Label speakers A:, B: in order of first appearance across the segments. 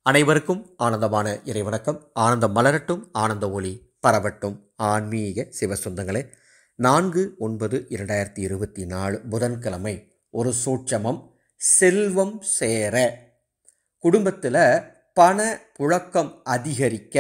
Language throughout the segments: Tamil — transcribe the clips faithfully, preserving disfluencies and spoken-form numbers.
A: அனைவருக்கும் ஆனந்தமான இறைவணக்கம். ஆனந்தம் மலரட்டும், ஆனந்த ஒளி பரவட்டும். ஆன்மீக சிவசொந்தங்களே, நான்கு ஒன்பது இரண்டாயிரத்தி இருபத்தி நாலு புதன்கிழமை ஒரு சூட்சமம். செல்வம் சேர, குடும்பத்தில் பண புழக்கம் அதிகரிக்க,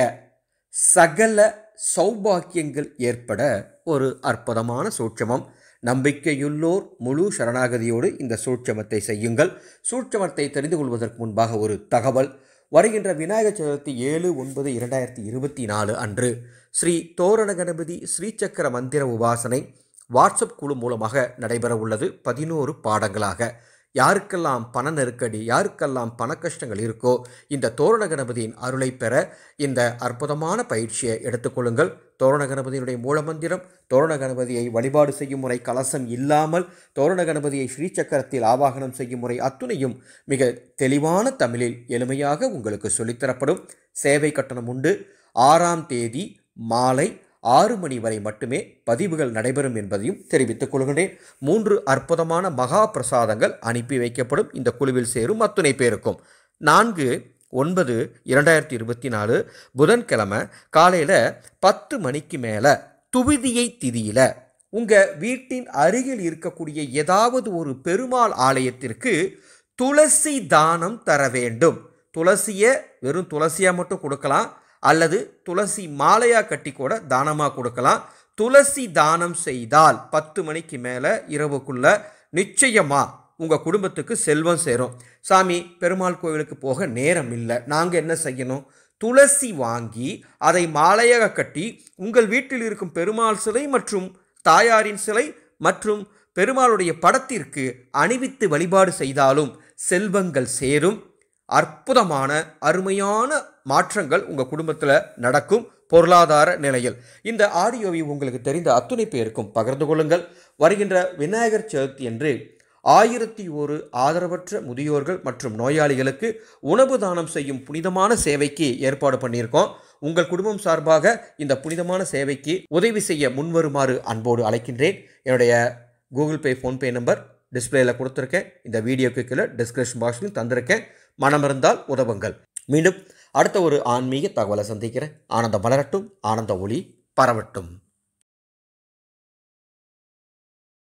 A: சகல சௌபாக்கியங்கள் ஏற்பட ஒரு அற்புதமான சூட்சமம். நம்பிக்கையுள்ளோர் முழு சரணாகதியோடு இந்த சூட்சமத்தை செய்யுங்கள். சூட்சமத்தை தெரிந்து கொள்வதற்கு முன்பாக ஒரு தகவல். வருகின்ற விநாயகர் சதுர்த்தி ஏழு ஒன்பது இரண்டாயிரத்தி இருபத்தி நாலு அன்று ஸ்ரீ தோரண கணபதி ஸ்ரீசக்கர மந்திர உபாசனை வாட்ஸ்அப் குழு மூலமாக நடைபெற உள்ளது. பதினோரு பாடங்களாக. யாருக்கெல்லாம் பண நெருக்கடி, யாருக்கெல்லாம் பண கஷ்டங்கள் இருக்கோ, இந்த தோரண கணபதியின் அருளை பெற இந்த அற்புதமான பயிற்சியை எடுத்துக்கொள்ளுங்கள். தோரண கணபதியினுடைய மூலமந்திரம், தோரண கணபதியை வழிபாடு செய்யும் முறை, கலசம் இல்லாமல் தோரண கணபதியை ஸ்ரீசக்கரத்தில் ஆவாகனம் செய்யும் முறை அத்துணையும் மிக தெளிவான தமிழில் எளிமையாக உங்களுக்கு சொல்லித்தரப்படும். சேவை கட்டணம் உண்டு. ஆறாம் தேதி மாலை ஆறு மணி வரை மட்டுமே பதிவுகள் நடைபெறும் என்பதையும் தெரிவித்துக் கொள்கின்றேன். மூன்று அற்புதமான மகா பிரசாதங்கள் அனுப்பி வைக்கப்படும் இந்த குழுவில் சேரும் அத்துணை பேருக்கும். நான்கு ஒன்பது இரண்டாயிரத்தி இருபத்தி நாலு புதன்கிழமை காலையில் பத்து மணிக்கு மேலே துவிதியை திதியில் உங்கள் வீட்டின் அருகில் இருக்கக்கூடிய ஏதாவது ஒரு பெருமாள் ஆலயத்திற்கு துளசி தானம் தர வேண்டும். துளசியை வெறும் துளசியாக மட்டும் கொடுக்கலாம், அல்லது துளசி மாலையாக கட்டி கூட தானமாக கொடுக்கலாம். துளசி தானம் செய்தால் பத்து மணிக்கு மேலே இரவுக்குள்ள நிச்சயமாக உங்கள் குடும்பத்துக்கு செல்வம் சேரும். சாமி, பெருமாள் கோவிலுக்கு போக நேரம் இல்லை, நாங்கள் என்ன செய்யணும்? துளசி வாங்கி அதை மாலையாக கட்டி உங்கள் வீட்டில் இருக்கும் பெருமாள் சிலை மற்றும் தாயாரின் சிலை மற்றும் பெருமாளுடைய படத்திற்கு அணிவித்து வழிபாடு செய்தாலும் செல்வங்கள் சேரும். அற்புதமான அருமையான மாற்றங்கள் உங்கள் குடும்பத்தில் நடக்கும். பொருளாதார நிலையில் இந்த ஆடியோவை உங்களுக்கு தெரிந்த அத்துணை பேருக்கும் பகிர்ந்து கொள்ளுங்கள். வருகின்ற விநாயகர் சதுர்த்தி என்று ஆயிரத்தி ஒரு ஆதரவற்ற முதியோர்கள் மற்றும் நோயாளிகளுக்கு உணவு தானம் செய்யும் புனிதமான சேவைக்கு ஏற்பாடு பண்ணியிருக்கோம். உங்கள் குடும்பம் சார்பாக இந்த புனிதமான சேவைக்கு உதவி செய்ய முன்வருமாறு அன்போடு அழைக்கின்றேன். என்னுடைய கூகுள் பே, ஃபோன்பே நம்பர் டிஸ்பிளேயில் கொடுத்துருக்கேன். இந்த வீடியோக்கு கீழே டிஸ்கிரிப்ஷன் பாக்ஸ்லையும் தந்திருக்கேன். மனம் இருந்தால் உதவுங்கள். மீண்டும் அடுத்த ஒரு ஆன்மீக தகவலை சந்திக்கிறேன். ஆனந்தம் மலரட்டும், ஆனந்த ஒளி பரவட்டும்.